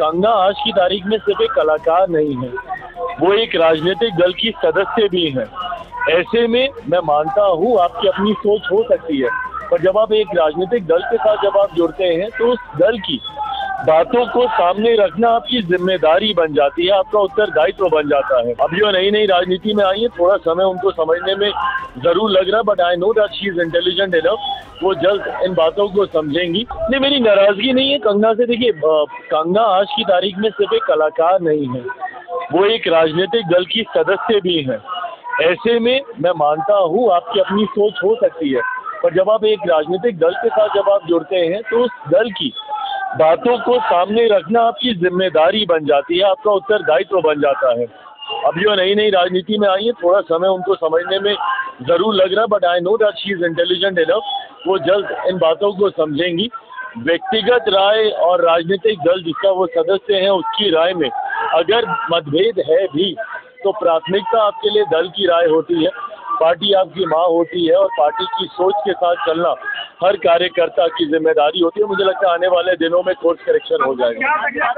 कंगना आज की तारीख में सिर्फ एक कलाकार नहीं है, वो एक राजनीतिक दल की सदस्य भी है। ऐसे में मैं मानता हूँ आपकी अपनी सोच हो सकती है, पर जब आप एक राजनीतिक दल के साथ जब आप जुड़ते हैं तो उस दल की बातों को सामने रखना आपकी जिम्मेदारी बन जाती है, आपका उत्तरदायित्व बन जाता है। अब जो नई नई राजनीति में आई है, थोड़ा समय उनको समझने में जरूर लग रहा है, but I know that she is intelligent enough, वो जल्द इन बातों को समझेंगी। नहीं, मेरी नाराजगी नहीं है कंगना से। देखिए, कंगना आज की तारीख में सिर्फ एक कलाकार नहीं है, वो एक राजनीतिक दल की सदस्य भी है। ऐसे में मैं मानता हूँ आपकी अपनी सोच हो सकती है, पर जब आप एक राजनीतिक दल के साथ जब आप जुड़ते हैं तो उस दल की बातों को सामने रखना आपकी जिम्मेदारी बन जाती है, आपका उत्तरदायित्व बन जाता है। अब जो नई नई राजनीति में आई है, थोड़ा समय उनको समझने में जरूर लग रहा है, but I know that she is intelligent enough, वो जल्द इन बातों को समझेंगी। व्यक्तिगत राय और राजनीतिक दल जिसका वो सदस्य है उसकी राय में अगर मतभेद है भी तो प्राथमिकता आपके लिए दल की राय होती है, पार्टी आपकी माँ होती है और पार्टी की सोच के साथ चलना हर कार्यकर्ता की जिम्मेदारी होती है। मुझे लगता है आने वाले दिनों में कोर्स करेक्शन हो जाएगा।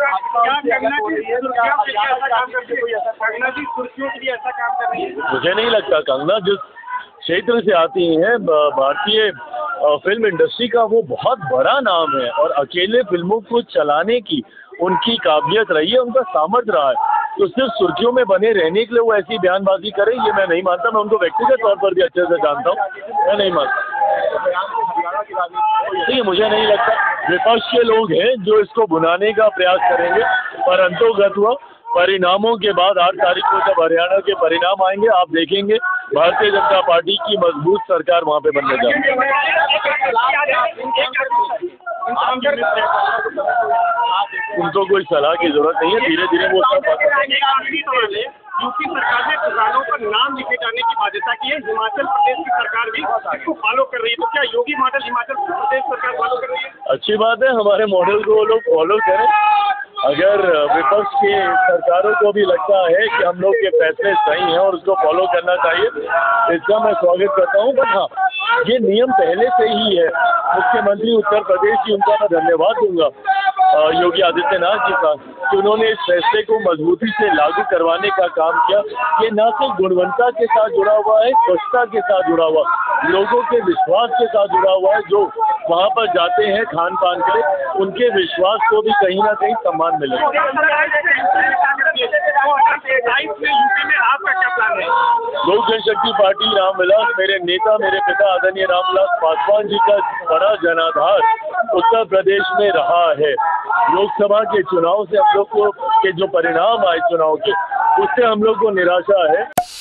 मुझे नहीं लगता कंगना जिस क्षेत्र से आती हैं, भारतीय फिल्म इंडस्ट्री का वो बहुत बड़ा नाम है और अकेले फिल्मों को चलाने की उनकी काबिलियत रही है, उनका सामर्थ्य रहा है। तो सिर्फ सुर्खियों में बने रहने के लिए वो ऐसी बयानबाजी करें, ये मैं नहीं मानता। मैं उनको व्यक्तिगत तौर पर भी अच्छे से जानता हूँ, मैं नहीं मानता। ठीक है, मुझे नहीं लगता विपक्ष के लोग हैं जो इसको भुनाने का प्रयास करेंगे, परंतु परिणामों के बाद 8 तारीख को जब हरियाणा के परिणाम आएंगे, आप देखेंगे भारतीय जनता पार्टी की मजबूत सरकार वहाँ पे बनने जा रही है। उनको कोई सलाह की जरूरत नहीं है, धीरे धीरे वो सब यूपी सरकार ने किसानों पर नाम लिखे जाने की बाध्यता की है, हिमाचल प्रदेश की सरकार भी इसको फॉलो कर रही है। तो क्या योगी मॉडल हिमाचल प्रदेश सरकार फॉलो कर रही है? अच्छी बात है, हमारे मॉडल को वो लोग फॉलो करें। अगर विपक्ष की सरकारों को भी लगता है कि हम लोग के फैसले सही हैं और उसको फॉलो करना चाहिए, इसका मैं स्वागत करता हूं। बट हाँ, ये नियम पहले से ही है। मुख्यमंत्री उत्तर प्रदेश की, उनका मैं धन्यवाद दूंगा योगी आदित्यनाथ जी का कि उन्होंने इस फैसले को मजबूती से लागू करवाने का काम किया। ये न सिर्फ गुणवत्ता के साथ जुड़ा हुआ है, स्वच्छता के साथ जुड़ा हुआ, लोगों के विश्वास के साथ जुड़ा हुआ है। जो वहाँ पर जाते हैं खान पान के लिए, उनके विश्वास को भी कहीं ना कहीं सम्मान मिलेगा। लोक जनशक्ति पार्टी रामविलास, मेरे नेता, मेरे पिता आदरणीय रामविलास पासवान जी का बड़ा जनाधार उत्तर प्रदेश में रहा है। लोकसभा के चुनाव से हम लोग को के जो परिणाम आए चुनाव के, उससे हम लोग को निराशा है।